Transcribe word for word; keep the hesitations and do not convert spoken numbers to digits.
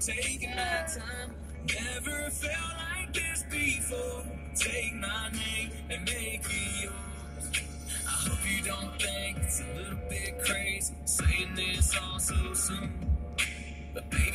taking my time. Never felt like this before. Take my name and make it yours. I hope you don't think it's a little bit crazy saying this all so soon, but baby,